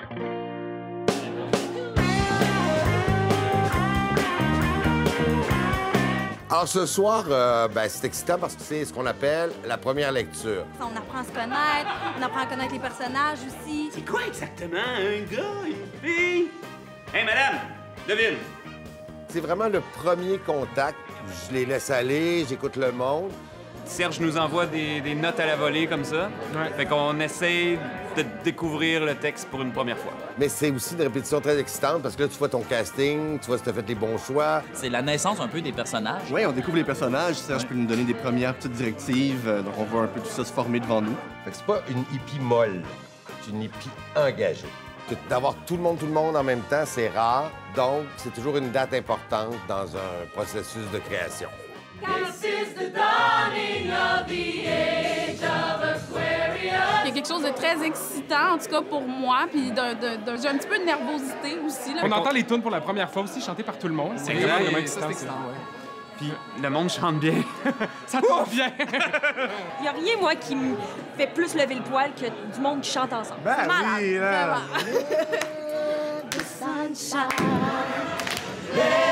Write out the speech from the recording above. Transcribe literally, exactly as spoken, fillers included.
Alors, ce soir, euh, ben, c'est excitant parce que c'est ce qu'on appelle la première lecture. On apprend à se connaître, on apprend à connaître les personnages aussi. C'est quoi exactement un gars, une fille? Hey, madame, devine. C'est vraiment le premier contact. Je les laisse aller, j'écoute le monde. Serge nous envoie des, des notes à la volée comme ça. Ouais. Fait qu'on essaie de découvrir le texte pour une première fois. Mais c'est aussi une répétition très excitante parce que là, tu vois ton casting, tu vois si tu as fait les bons choix. C'est la naissance un peu des personnages. Oui, on découvre les personnages. Serge ouais. peut nous donner des premières petites directives. Donc, on voit un peu tout ça se former devant nous. Fait que c'est pas une hippie molle, c'est une hippie engagée. D'avoir tout le monde, tout le monde en même temps, c'est rare. Donc, c'est toujours une date importante dans un processus de création. Il y a quelque chose de très excitant, en tout cas pour moi, puis j'ai un petit peu de nervosité aussi. Là. On entend les tunes pour la première fois aussi, chantées par tout le monde. C'est vraiment, vraiment excitant. Puis le monde chante bien. Ça tombe bien. Il n'y a rien, moi, qui me fait plus lever le poil que du monde qui chante ensemble. Ben c'est malade. Oui, là. The sunshine.